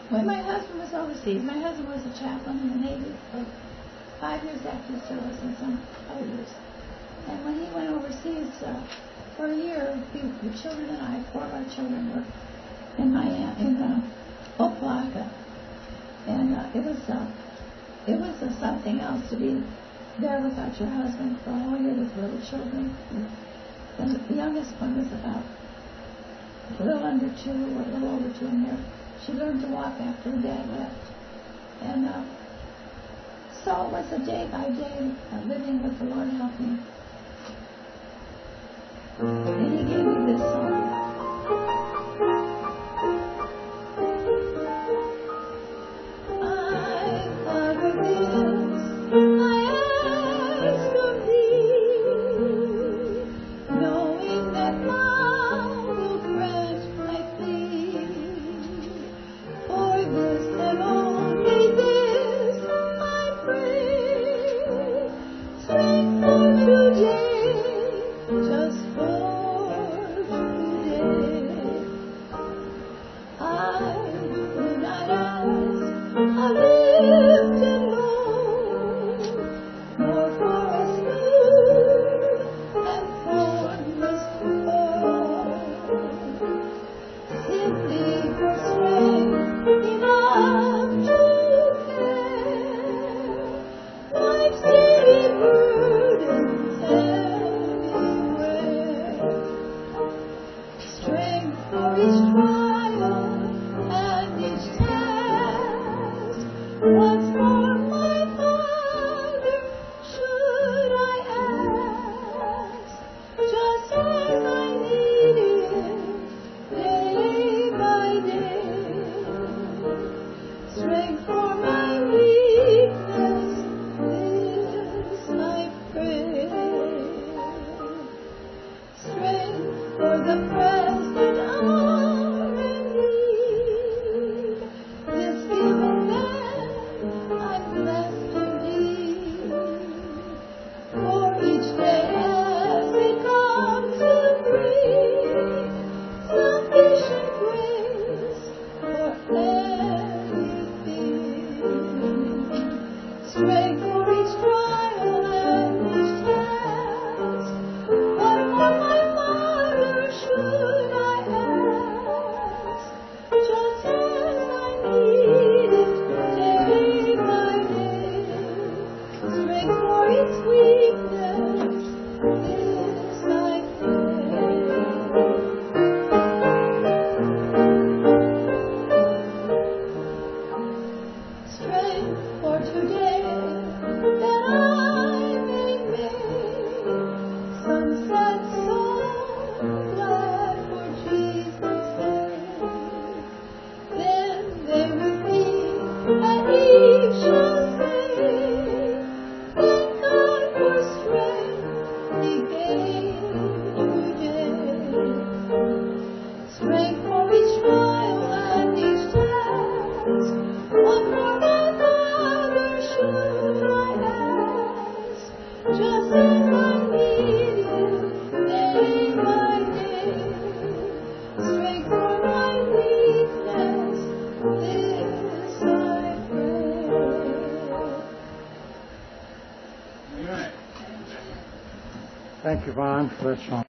When my husband was overseas, my husband was a chaplain in the Navy for 5 years after his service and some other years. And when he went overseas for a year, the children and I, 4 of our children, were in Oklahoma. And it was something else to be there without your husband for a whole year with little children. And the youngest one was about a little under 2 or a little over 2 in there. She learned to walk after her dad left. And so it was a day-by-day living with the Lord help me. And he gave me this song. Thank you, Yvonne, for that song.